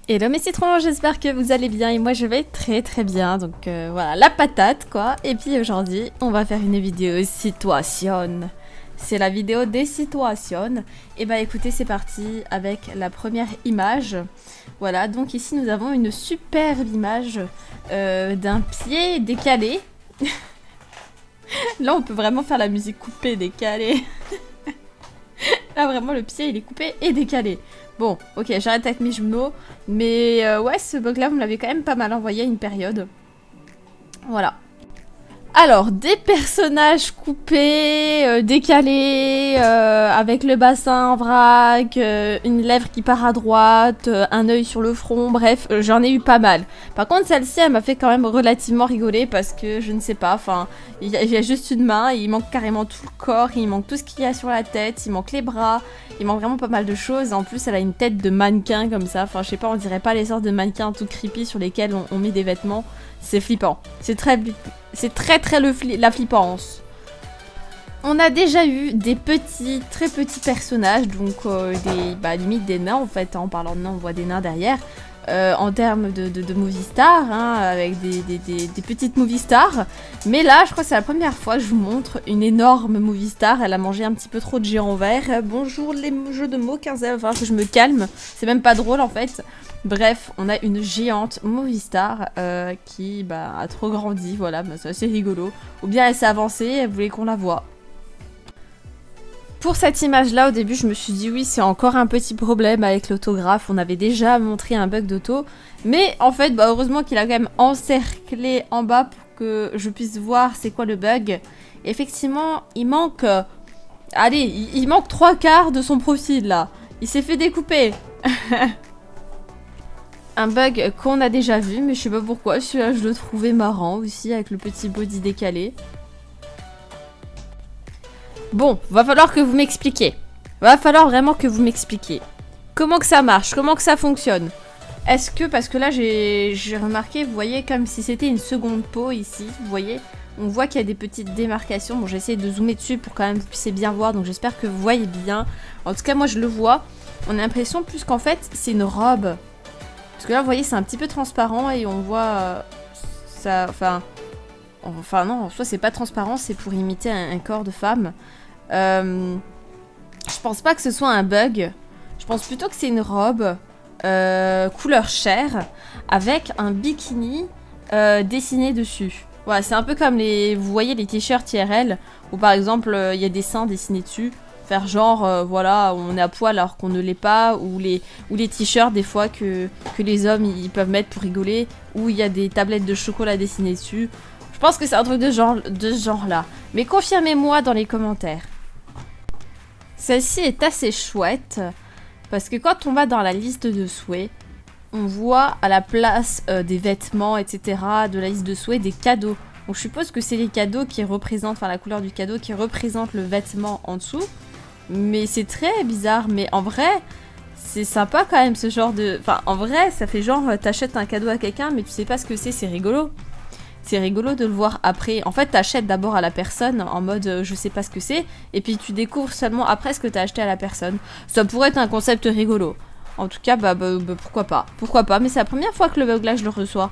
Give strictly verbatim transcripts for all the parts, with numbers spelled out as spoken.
Hello mes citrons, j'espère que vous allez bien et moi je vais très très bien, donc euh, voilà, la patate quoi. Et puis aujourd'hui, on va faire une vidéo situation. C'est la vidéo des situations. Et bah écoutez, c'est parti avec la première image. Voilà, donc ici nous avons une superbe image euh, d'un pied décalé. Là on peut vraiment faire la musique coupée, décalée. Là vraiment le pied il est coupé et décalé. Bon, ok, j'arrête avec mes jeux de mots. Mais euh, ouais, ce bug là vous me l'avez quand même pas mal envoyé à une période. Voilà. Alors, des personnages coupés, euh, décalés, euh, avec le bassin en vrac, euh, une lèvre qui part à droite, euh, un œil sur le front, bref, euh, j'en ai eu pas mal. Par contre, celle-ci, elle m'a fait quand même relativement rigoler parce que, je ne sais pas, enfin, il y, y a juste une main, il manque carrément tout le corps, il manque tout ce qu'il y a sur la tête, il manque les bras, il manque vraiment pas mal de choses. En plus, elle a une tête de mannequin comme ça, enfin, je sais pas, on dirait pas les sortes de mannequins tout creepy sur lesquels on, on met des vêtements. C'est flippant, c'est très... C'est très très le fli la flippance. On a déjà eu des petits, très petits personnages, donc euh, des, bah, limite des nains en fait, hein, en parlant de nains on voit des nains derrière, euh, en termes de, de, de movie stars, hein, avec des, des, des, des petites movie stars. Mais là, je crois que c'est la première fois que je vous montre une énorme movie star, elle a mangé un petit peu trop de géants verts. Euh, bonjour les jeux de mots, quinze heures, il va falloir que je me calme, c'est même pas drôle en fait. Bref, on a une géante movie star euh, qui bah, a trop grandi, voilà, bah, c'est assez rigolo. Ou bien elle s'est avancée, elle voulait qu'on la voie. Pour cette image-là, au début, je me suis dit oui, c'est encore un petit problème avec l'autographe. On avait déjà montré un bug d'auto. Mais en fait, bah, heureusement qu'il a quand même encerclé en bas pour que je puisse voir c'est quoi le bug. Et effectivement, il manque... Euh, allez, il, il manque trois quarts de son profil, là. Il s'est fait découper. Un bug qu'on a déjà vu, mais je sais pas pourquoi, celui-là je le trouvais marrant aussi, avec le petit body décalé. Bon, va falloir que vous m'expliquiez. Va falloir vraiment que vous m'expliquiez. Comment que ça marche? Comment que ça fonctionne? Est-ce que, parce que là j'ai remarqué, vous voyez, comme si c'était une seconde peau ici, vous voyez, on voit qu'il y a des petites démarcations. Bon, j'essaie de zoomer dessus pour quand même que vous puissiez bien voir, donc j'espère que vous voyez bien. En tout cas, moi je le vois. On a l'impression plus qu'en fait, c'est une robe. Parce que là, vous voyez, c'est un petit peu transparent et on voit euh, ça... Enfin, enfin non, en soi, c'est pas transparent, c'est pour imiter un, un corps de femme. Euh, je pense pas que ce soit un bug. Je pense plutôt que c'est une robe euh, couleur chair avec un bikini euh, dessiné dessus. Voilà, c'est un peu comme les... Vous voyez les t-shirts I R L où par exemple, il euh, y a des seins dessinés dessus. Faire genre, euh, voilà, on est à poil alors qu'on ne l'est pas, ou les, ou les t-shirts des fois que, que les hommes ils peuvent mettre pour rigoler, où il y a des tablettes de chocolat dessinées dessus. Je pense que c'est un truc de, genre, de ce genre-là. Mais confirmez-moi dans les commentaires. Celle-ci est assez chouette, parce que quand on va dans la liste de souhaits, on voit à la place euh, des vêtements, et cetera, de la liste de souhaits, des cadeaux. Donc je suppose que c'est les cadeaux qui représentent, enfin la couleur du cadeau qui représente le vêtement en dessous. Mais c'est très bizarre, mais en vrai, c'est sympa quand même ce genre de... Enfin, en vrai, ça fait genre, t'achètes un cadeau à quelqu'un, mais tu sais pas ce que c'est, c'est rigolo. C'est rigolo de le voir après. En fait, t'achètes d'abord à la personne, en mode, euh, je sais pas ce que c'est, et puis tu découvres seulement après ce que t'as acheté à la personne. Ça pourrait être un concept rigolo. En tout cas, bah, bah, bah pourquoi pas. Pourquoi pas, mais c'est la première fois que le bug là, je le reçois.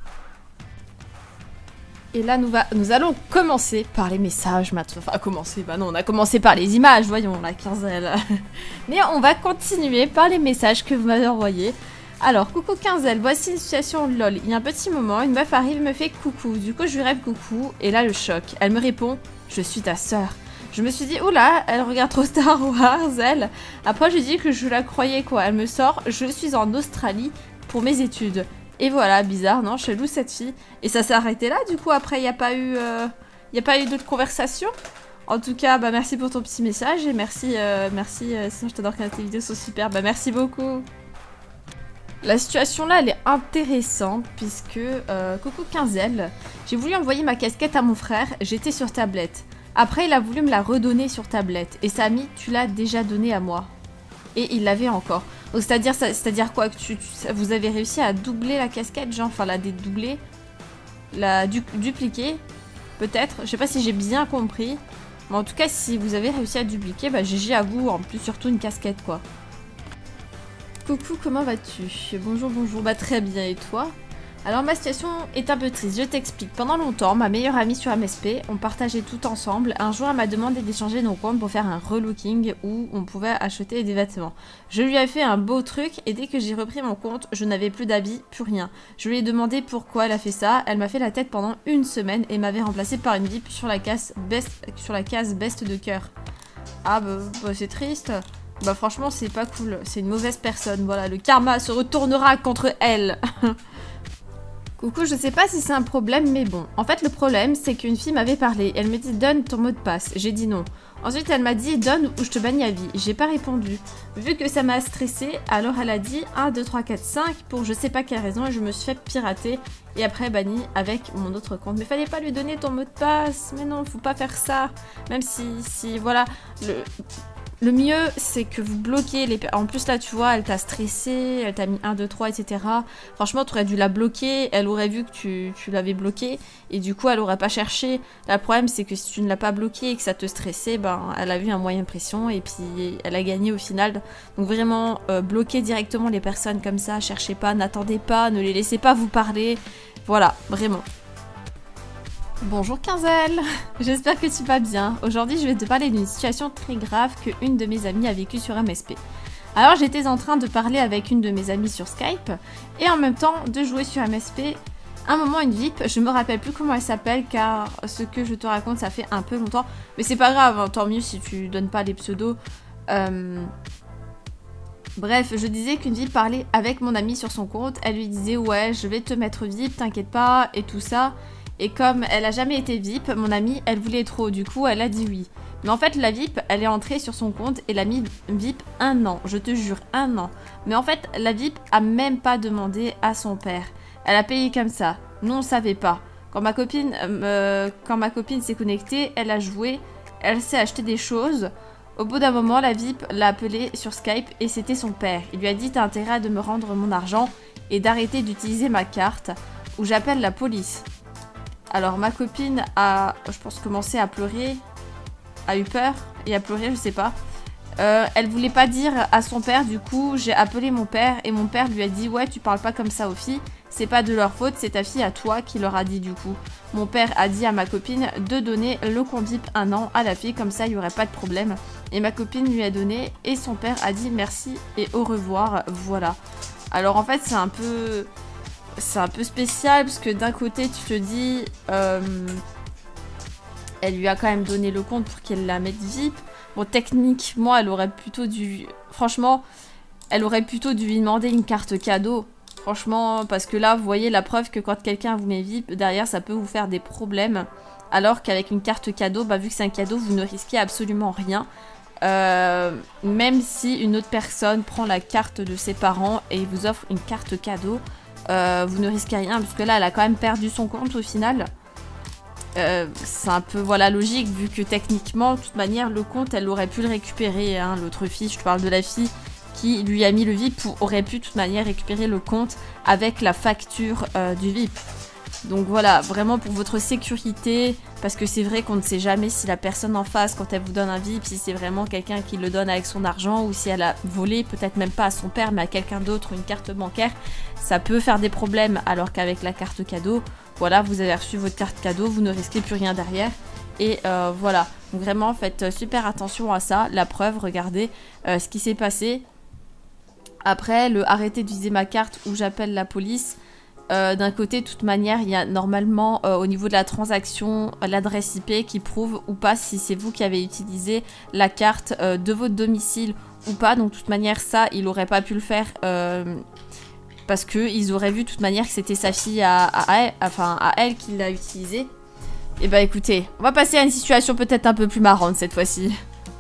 Et là, nous, va, nous allons commencer par les messages maintenant. Enfin, commencer, bah non, on a commencé par les images, voyons, la quinzaine. Mais on va continuer par les messages que vous m'avez envoyés. Alors, coucou quinzaine, voici une situation lol. Il y a un petit moment, une meuf arrive, me fait coucou. Du coup, je lui rêve coucou, et là, le choc. Elle me répond, je suis ta sœur. Je me suis dit, oula, elle regarde trop Star Wars, elle. Après, je lui dis que je la croyais, quoi. Elle me sort, je suis en Australie pour mes études. Et voilà, bizarre, non, chelou cette fille. Et ça s'est arrêté là, du coup, après, il n'y a pas eu, euh, y a pas eu d'autres conversations. En tout cas, bah merci pour ton petit message et merci, euh, merci, euh, sinon je t'adore quand tes vidéos sont super, bah merci beaucoup. La situation là, elle est intéressante puisque, euh, coucou quinzaine, j'ai voulu envoyer ma casquette à mon frère, j'étais sur tablette. Après, il a voulu me la redonner sur tablette et ça a mis, tu l'as déjà donné à moi. Et il l'avait encore. C'est-à-dire c'est-à-dire quoi que tu, tu, vous avez réussi à doubler la casquette, genre, enfin la dédoubler, la du, dupliquer, peut-être. Je sais pas si j'ai bien compris. Mais en tout cas, si vous avez réussi à dupliquer, bah G G à vous, en plus surtout une casquette, quoi. Coucou, comment vas-tu? Bonjour, bonjour, bah très bien, et toi? Alors ma situation est un peu triste, je t'explique. Pendant longtemps, ma meilleure amie sur M S P, on partageait tout ensemble. Un jour, elle m'a demandé d'échanger nos comptes pour faire un relooking où on pouvait acheter des vêtements. Je lui ai fait un beau truc et dès que j'ai repris mon compte, je n'avais plus d'habits, plus rien. Je lui ai demandé pourquoi elle a fait ça. Elle m'a fait la tête pendant une semaine et m'avait remplacé par une V I P sur la case best, sur la case best de cœur. Ah bah, bah c'est triste. Bah franchement, c'est pas cool. C'est une mauvaise personne. Voilà, le karma se retournera contre elle. Coucou, je sais pas si c'est un problème, mais bon. En fait, le problème, c'est qu'une fille m'avait parlé. Elle me dit, donne ton mot de passe. J'ai dit non. Ensuite, elle m'a dit, donne ou je te bannis à vie. J'ai pas répondu. Vu que ça m'a stressée, alors elle a dit un, deux, trois, quatre, cinq pour je sais pas quelle raison et je me suis fait pirater. Et après, banni avec mon autre compte. Mais fallait pas lui donner ton mot de passe. Mais non, faut pas faire ça. Même si, si, voilà, le... Le mieux, c'est que vous bloquez les... En plus, là, tu vois, elle t'a stressé, elle t'a mis un, deux, trois, et cetera. Franchement, tu aurais dû la bloquer, elle aurait vu que tu, tu l'avais bloquée, et du coup, elle aurait pas cherché. Là, le problème, c'est que si tu ne l'as pas bloquée et que ça te stressait, ben, elle a vu un moyen de pression, et puis elle a gagné au final. Donc vraiment, euh, bloquez directement les personnes comme ça, cherchez pas, n'attendez pas, ne les laissez pas vous parler. Voilà, vraiment. Bonjour Quinzel, j'espère que tu vas bien. Aujourd'hui je vais te parler d'une situation très grave que une de mes amies a vécue sur M S P. Alors j'étais en train de parler avec une de mes amies sur Skype et en même temps de jouer sur M S P. Un moment une V I P, je me rappelle plus comment elle s'appelle car ce que je te raconte ça fait un peu longtemps. Mais c'est pas grave, hein, tant mieux si tu donnes pas les pseudos. Euh... Bref, je disais qu'une V I P parlait avec mon amie sur son compte. Elle lui disait ouais je vais te mettre V I P, t'inquiète pas et tout ça. Et comme elle a jamais été V I P, mon amie, elle voulait trop, du coup, elle a dit oui. Mais en fait, la V I P, elle est entrée sur son compte et elle a mis V I P un an, je te jure, un an. Mais en fait, la V I P a même pas demandé à son père. Elle a payé comme ça. Nous, on savait pas. Quand ma copine, euh, quand ma copine s'est connectée, elle a joué, elle s'est acheté des choses. Au bout d'un moment, la V I P l'a appelé sur Skype et c'était son père. Il lui a dit, t'as intérêt à de me rendre mon argent et d'arrêter d'utiliser ma carte ou j'appelle la police. Alors ma copine a, je pense, commencé à pleurer, a eu peur et a pleuré, je sais pas. Euh, elle voulait pas dire à son père, du coup j'ai appelé mon père et mon père lui a dit ouais tu parles pas comme ça aux filles, c'est pas de leur faute, c'est ta fille à toi qui leur a dit du coup. Mon père a dit à ma copine de donner le compte V I P un an à la fille, comme ça il y aurait pas de problème. Et ma copine lui a donné et son père a dit merci et au revoir, voilà. Alors en fait c'est un peu... C'est un peu spécial parce que d'un côté tu te dis euh, elle lui a quand même donné le compte pour qu'elle la mette V I P. Bon techniquement elle aurait plutôt dû... Franchement elle aurait plutôt dû lui demander une carte cadeau. Franchement parce que là vous voyez la preuve que quand quelqu'un vous met V I P derrière ça peut vous faire des problèmes. Alors qu'avec une carte cadeau, bah vu que c'est un cadeau vous ne risquez absolument rien. Euh, même si une autre personne prend la carte de ses parents et vous offre une carte cadeau, Euh, vous ne risquez rien parce que là elle a quand même perdu son compte au final. Euh, c'est un peu voilà logique vu que techniquement de toute manière le compte elle aurait pu le récupérer, hein, l'autre fille, je te parle de la fille qui lui a mis le V I P, aurait pu de toute manière récupérer le compte avec la facture euh, du V I P. Donc voilà, vraiment pour votre sécurité, parce que c'est vrai qu'on ne sait jamais si la personne en face, quand elle vous donne un V I P, si c'est vraiment quelqu'un qui le donne avec son argent ou si elle a volé, peut-être même pas à son père, mais à quelqu'un d'autre, une carte bancaire, ça peut faire des problèmes, alors qu'avec la carte cadeau, voilà, vous avez reçu votre carte cadeau, vous ne risquez plus rien derrière. Et euh, voilà, donc vraiment faites super attention à ça. La preuve, regardez euh, ce qui s'est passé. Après, le arrêter d'utiliser ma carte ou j'appelle la police. Euh, D'un côté, de toute manière, il y a normalement euh, au niveau de la transaction l'adresse I P qui prouve ou pas si c'est vous qui avez utilisé la carte euh, de votre domicile ou pas. Donc de toute manière, ça, il n'aurait pas pu le faire euh, parce qu'ils auraient vu de toute manière que c'était sa fille à, à, elle, enfin, à elle qui l'a utilisé. Et bah écoutez, on va passer à une situation peut-être un peu plus marrante cette fois-ci.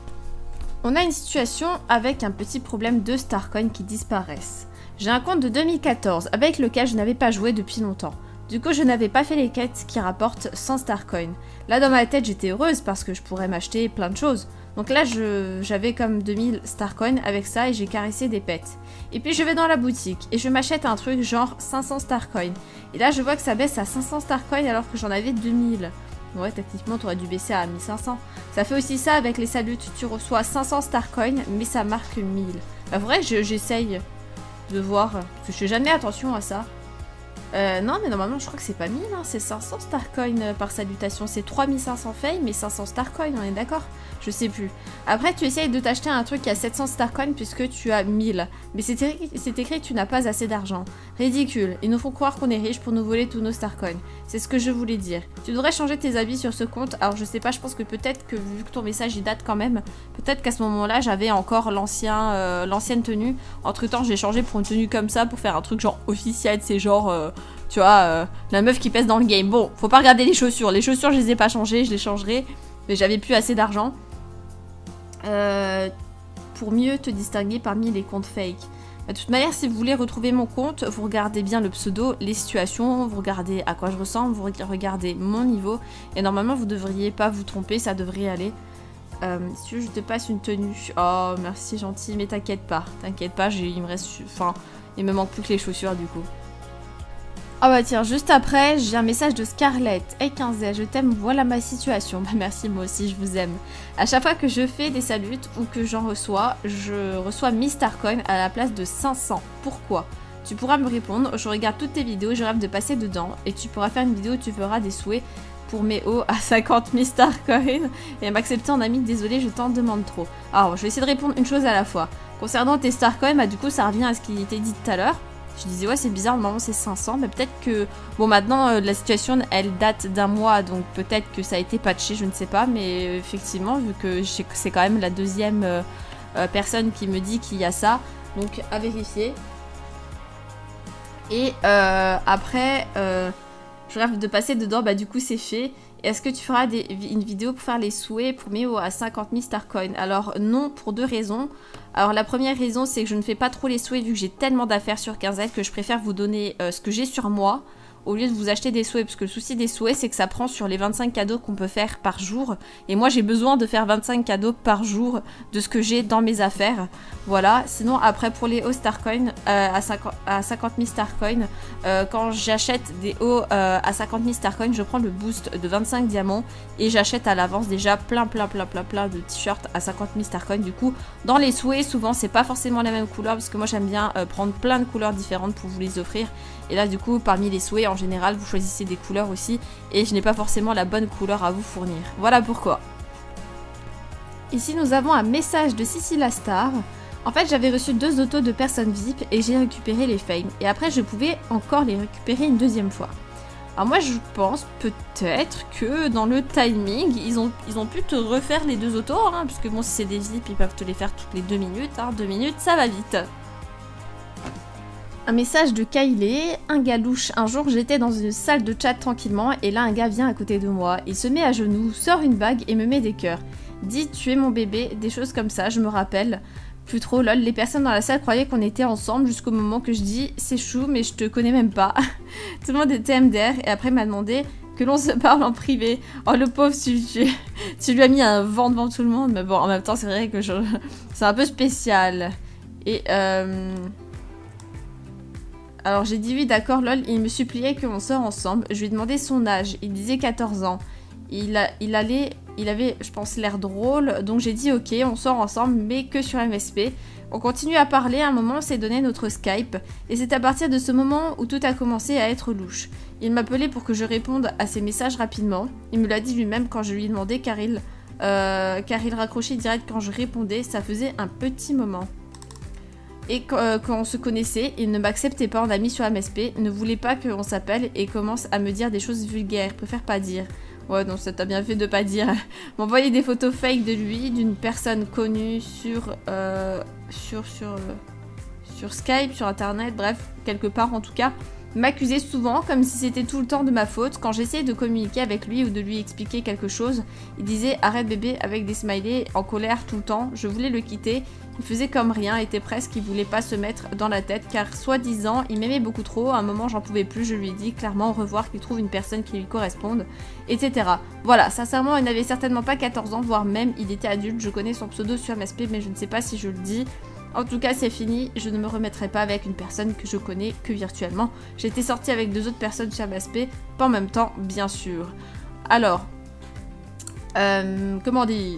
On a une situation avec un petit problème de Starcoin qui disparaissent. J'ai un compte de deux mille quatorze avec lequel je n'avais pas joué depuis longtemps. Du coup, je n'avais pas fait les quêtes qui rapportent cent Starcoin. Là, dans ma tête, j'étais heureuse parce que je pourrais m'acheter plein de choses. Donc là, j'avais comme deux mille Starcoin avec ça et j'ai caressé des pets. Et puis, je vais dans la boutique et je m'achète un truc genre cinq cents Starcoin. Et là, je vois que ça baisse à cinq cents Starcoin alors que j'en avais deux mille. Ouais, techniquement, tu aurais dû baisser à mille cinq cents. Ça fait aussi ça avec les saluts. Tu reçois cinq cents Starcoin, mais ça marque mille. Bah, vrai, j'essaye... de voir, parce que je fais jamais attention à ça. Euh, non, mais normalement, je crois que c'est pas mille, hein, c'est cinq cents Starcoin euh, par salutation. C'est trois mille cinq cents fame, mais cinq cents Starcoin, on est d'accord? Je sais plus. Après, tu essayes de t'acheter un truc qui a sept cents Starcoin puisque tu as mille. Mais c'est écrit, écrit que tu n'as pas assez d'argent. Ridicule. Ils nous font croire qu'on est riche pour nous voler tous nos Starcoins. C'est ce que je voulais dire. Tu devrais changer tes habits sur ce compte. Alors, je sais pas, je pense que peut-être que vu que ton message il date quand même, peut-être qu'à ce moment-là, j'avais encore l'ancien, euh, l'ancienne tenue. Entre temps, j'ai changé pour une tenue comme ça pour faire un truc genre officiel. C'est genre... Euh, tu vois, euh, la meuf qui pèse dans le game. Bon, faut pas regarder les chaussures. Les chaussures, je les ai pas changées, je les changerai. Mais j'avais plus assez d'argent. Euh, pour mieux te distinguer parmi les comptes fake. De toute manière, si vous voulez retrouver mon compte, vous regardez bien le pseudo, les situations, vous regardez à quoi je ressemble, vous regardez mon niveau. Et normalement, vous devriez pas vous tromper, ça devrait aller. Euh, si tu veux, je te passe une tenue. Oh, merci, gentil. Mais t'inquiète pas, t'inquiète pas, il me reste... Enfin, il me manque plus que les chaussures, du coup. Ah bah tiens, juste après, j'ai un message de Scarlett. Hey quinze, je t'aime, voilà ma situation. Bah merci, moi aussi, je vous aime. À chaque fois que je fais des salutes ou que j'en reçois, je reçois mille Starcoin à la place de cinq cents. Pourquoi? Tu pourras me répondre, je regarde toutes tes vidéos, je rêve de passer dedans. Et tu pourras faire une vidéo où tu feras des souhaits pour mes hauts à cinquante mille Starcoin. Et m'accepter en ami, désolé, je t'en demande trop. Alors, je vais essayer de répondre une chose à la fois. Concernant tes Starcoin, bah du coup, ça revient à ce qui était dit tout à l'heure. Je disais ouais c'est bizarre, normalement c'est cinq cents, mais peut-être que... Bon maintenant euh, la situation elle date d'un mois, donc peut-être que ça a été patché, je ne sais pas, mais euh, effectivement vu que c'est quand même la deuxième euh, euh, personne qui me dit qu'il y a ça, donc à vérifier. Et euh, après, euh, je rêve de passer dedans, bah du coup c'est fait. Est-ce que tu feras des, une vidéo pour faire les souhaits pour Méo à cinquante mille Starcoin? Alors non, pour deux raisons. Alors la première raison, c'est que je ne fais pas trop les souhaits vu que j'ai tellement d'affaires sur quinze L que je préfère vous donner euh, ce que j'ai sur moi au lieu de vous acheter des souhaits. Parce que le souci des souhaits, c'est que ça prend sur les vingt-cinq cadeaux qu'on peut faire par jour. Et moi, j'ai besoin de faire vingt-cinq cadeaux par jour de ce que j'ai dans mes affaires. Voilà. Sinon, après, pour les hauts Starcoin, euh, à cinquante mille Starcoin, euh, quand j'achète des hauts euh, à cinquante mille Starcoin, je prends le boost de vingt-cinq diamants et j'achète à l'avance déjà plein, plein, plein, plein, plein de t-shirts à cinquante mille Starcoin. Du coup, dans les souhaits, souvent, c'est pas forcément la même couleur parce que moi, j'aime bien euh, prendre plein de couleurs différentes pour vous les offrir. Et là, du coup, parmi les souhaits, en général, vous choisissez des couleurs aussi. Et je n'ai pas forcément la bonne couleur à vous fournir. Voilà pourquoi. Ici, nous avons un message de Sissi la Star. En fait, j'avais reçu deux autos de personnes V I P et j'ai récupéré les fames. Et après, je pouvais encore les récupérer une deuxième fois. Alors moi, je pense peut-être que dans le timing, ils ont, ils ont pu te refaire les deux autos. Hein, parce que bon, si c'est des V I P, ils peuvent te les faire toutes les deux minutes. Hein, deux minutes, ça va vite. Un message de Kylie, un gars louche. Un jour, j'étais dans une salle de chat tranquillement et là, un gars vient à côté de moi. Il se met à genoux, sort une bague et me met des cœurs. Dit tu es mon bébé, des choses comme ça, je me rappelle. Plus trop lol, les personnes dans la salle croyaient qu'on était ensemble jusqu'au moment que je dis c'est chou mais je te connais même pas. Tout le monde était M D R et après m'a demandé que l'on se parle en privé. Oh le pauvre, tu, tu, tu lui as mis un vent devant tout le monde, mais bon en même temps c'est vrai que je... c'est un peu spécial. Et euh... alors j'ai dit oui d'accord lol, il me suppliait qu'on sort ensemble, je lui ai demandé son âge, il disait quatorze ans. Il, a, il allait, il avait je pense l'air drôle, donc j'ai dit ok on sort ensemble mais que sur M S P. On continue à parler, à un moment on s'est donné notre Skype et c'est à partir de ce moment où tout a commencé à être louche. Il m'appelait pour que je réponde à ses messages rapidement, il me l'a dit lui-même quand je lui ai demandé car il, euh, car il raccrochait direct quand je répondais, ça faisait un petit moment. Et quand, euh, quand on se connaissait, il ne m'acceptait pas en ami sur M S P, ne voulait pas qu'on s'appelle et commence à me dire des choses vulgaires, préfère pas dire. Ouais, donc ça t'a bien fait de pas dire. M'envoyer des photos fake de lui, d'une personne connue sur, euh, sur, sur, euh, sur Skype, sur internet, bref, quelque part en tout cas. M'accuser souvent, comme si c'était tout le temps de ma faute. Quand j'essayais de communiquer avec lui ou de lui expliquer quelque chose, il disait « Arrête bébé » avec des smileys, en colère tout le temps. Je voulais le quitter. Il faisait comme rien, était presque, il voulait pas se mettre dans la tête, car soi-disant, il m'aimait beaucoup trop. À un moment, j'en pouvais plus, je lui ai dit clairement au revoir, qu'il trouve une personne qui lui corresponde, et cetera. Voilà, sincèrement, il n'avait certainement pas quatorze ans, voire même, il était adulte. Je connais son pseudo sur M S P, mais je ne sais pas si je le dis. En tout cas, c'est fini, je ne me remettrai pas avec une personne que je connais que virtuellement. J'étais sortie avec deux autres personnes sur M S P, pas en même temps, bien sûr. Alors, euh, comment dire ?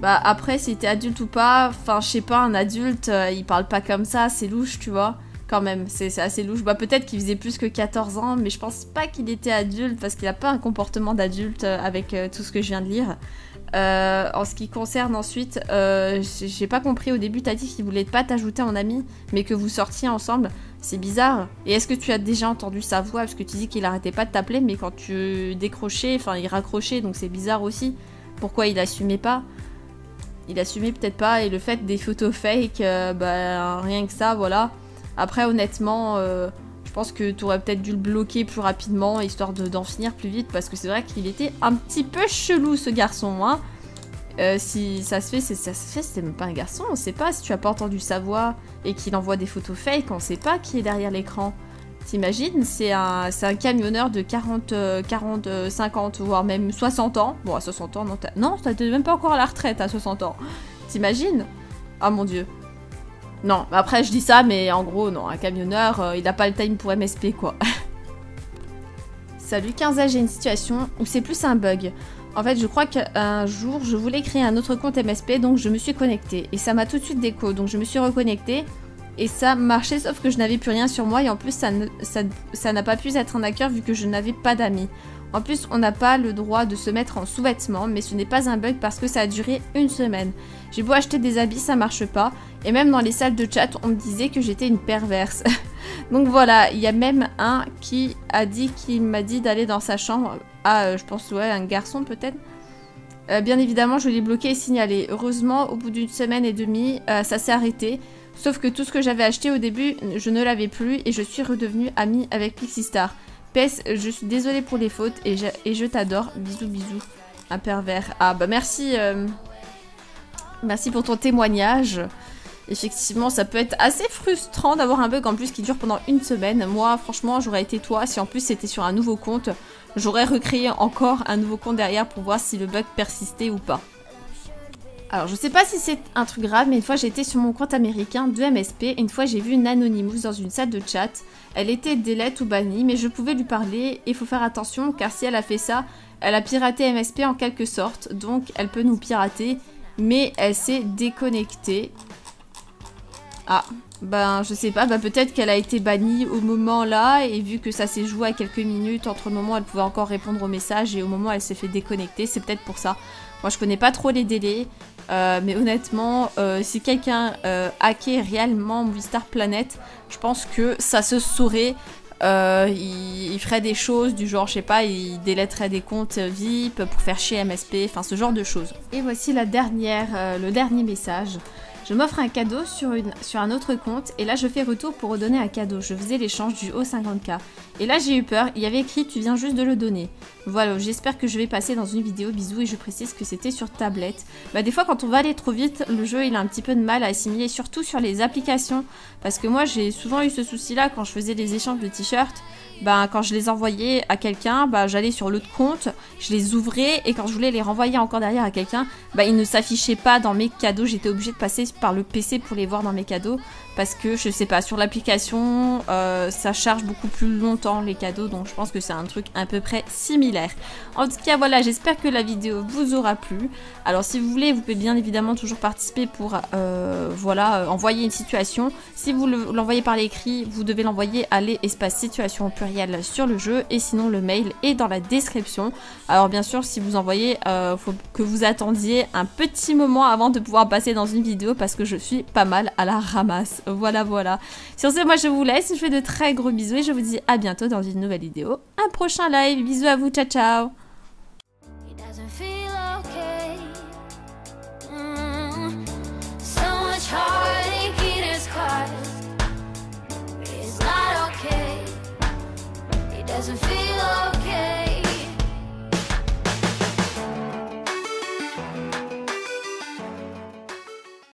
Bah après, si t'es adulte ou pas, enfin je sais pas, un adulte, euh, il parle pas comme ça, c'est louche, tu vois. Quand même, c'est assez louche. Bah peut-être qu'il faisait plus que quatorze ans, mais je pense pas qu'il était adulte parce qu'il a pas un comportement d'adulte euh, avec euh, tout ce que je viens de lire. Euh, en ce qui concerne ensuite, euh, j'ai pas compris au début, t'as dit qu'il voulait pas t'ajouter en ami, mais que vous sortiez ensemble. C'est bizarre. Et est-ce que tu as déjà entendu sa voix? Parce que tu dis qu'il arrêtait pas de t'appeler, mais quand tu décrochais, enfin il raccrochait, donc c'est bizarre aussi. Pourquoi il assumait pas? Il assumait peut-être pas, et le fait des photos fake, euh, bah rien que ça, voilà. Après honnêtement, euh, je pense que tu aurais peut-être dû le bloquer plus rapidement, histoire d'en finir plus vite, parce que c'est vrai qu'il était un petit peu chelou ce garçon, hein. Euh, si ça se fait, ça se fait, c'est même pas un garçon, on sait pas, si tu as pas entendu sa voix et qu'il envoie des photos fake, on sait pas qui est derrière l'écran. T'imagines, c'est un, un camionneur de quarante, quarante, cinquante, voire même soixante ans. Bon, à soixante ans, non, t'as non, même pas encore à la retraite à soixante ans. T'imagines? Ah mon dieu. Non, après je dis ça, mais en gros, non, un camionneur, euh, il a pas le time pour M S P, quoi. Salut, quinze A, j'ai une situation où c'est plus un bug. En fait, je crois qu'un jour, je voulais créer un autre compte M S P, donc je me suis connectée. Et ça m'a tout de suite déco, donc je me suis reconnectée. Et ça marchait, sauf que je n'avais plus rien sur moi. Et en plus, ça n'a ça, ça pas pu être un hacker vu que je n'avais pas d'amis. En plus, on n'a pas le droit de se mettre en sous-vêtements. Mais ce n'est pas un bug parce que ça a duré une semaine. J'ai beau acheter des habits, ça marche pas. Et même dans les salles de chat, on me disait que j'étais une perverse. Donc voilà, il y a même un qui a dit, qu'il m'a dit d'aller dans sa chambre. Ah, euh, je pense, ouais, un garçon peut-être. Euh, bien évidemment, je l'ai bloqué et signalé. Heureusement, au bout d'une semaine et demie, euh, ça s'est arrêté. Sauf que tout ce que j'avais acheté au début, je ne l'avais plus et je suis redevenue amie avec Pixistar. P S, je suis désolée pour les fautes et je, et je t'adore. Bisous, bisous. Un pervers. Ah bah merci. Euh... Merci pour ton témoignage. Effectivement, ça peut être assez frustrant d'avoir un bug en plus qui dure pendant une semaine. Moi, franchement, j'aurais été toi. Si en plus c'était sur un nouveau compte, j'aurais recréé encore un nouveau compte derrière pour voir si le bug persistait ou pas. Alors, je sais pas si c'est un truc grave, mais une fois j'étais sur mon compte américain de M S P, et une fois j'ai vu une Anonymous dans une salle de chat. Elle était delete ou bannie, mais je pouvais lui parler, et il faut faire attention, car si elle a fait ça, elle a piraté M S P en quelque sorte, donc elle peut nous pirater, mais elle s'est déconnectée. Ah, ben je sais pas, bah peut-être qu'elle a été bannie au moment là, et vu que ça s'est joué à quelques minutes, entre le moment où elle pouvait encore répondre aux messages, et au moment où elle s'est fait déconnecter, c'est peut-être pour ça. Moi je connais pas trop les délais, euh, mais honnêtement, euh, si quelqu'un euh, hackait réellement Movistar Planet, je pense que ça se saurait. Euh, il, il ferait des choses du genre, je sais pas, il déletterait des comptes V I P pour faire chier M S P, enfin ce genre de choses. Et voici la dernière, euh, le dernier message. Je m'offre un cadeau sur, une, sur un autre compte et là je fais retour pour redonner un cadeau. Je faisais l'échange du haut cinquante K. Et là j'ai eu peur, il y avait écrit tu viens juste de le donner. Voilà, j'espère que je vais passer dans une vidéo, bisous, et je précise que c'était sur tablette. Bah des fois quand on va aller trop vite, le jeu il a un petit peu de mal à assimiler, surtout sur les applications. Parce que moi j'ai souvent eu ce souci là quand je faisais les échanges de t-shirts. Bah, quand je les envoyais à quelqu'un, bah, j'allais sur l'autre compte, je les ouvrais et quand je voulais les renvoyer encore derrière à quelqu'un, bah, ils ne s'affichaient pas dans mes cadeaux. J'étais obligée de passer par le P C pour les voir dans mes cadeaux parce que je sais pas, sur l'application, euh, ça charge beaucoup plus longtemps les cadeaux, donc je pense que c'est un truc à peu près similaire. En tout cas, voilà, j'espère que la vidéo vous aura plu. Alors, si vous voulez, vous pouvez bien évidemment toujours participer pour, euh, voilà, envoyer une situation. Si vous l'envoyez par l'écrit, vous devez l'envoyer à les espace situation au pluriel sur le jeu, et sinon le mail est dans la description. Alors bien sûr, si vous envoyez, euh, faut que vous attendiez un petit moment avant de pouvoir passer dans une vidéo parce que je suis pas mal à la ramasse. Voilà, voilà. Sur ce, moi je vous laisse, je fais de très gros bisous et je vous dis à bientôt dans une nouvelle vidéo, un prochain live. Bisous à vous, ciao ciao.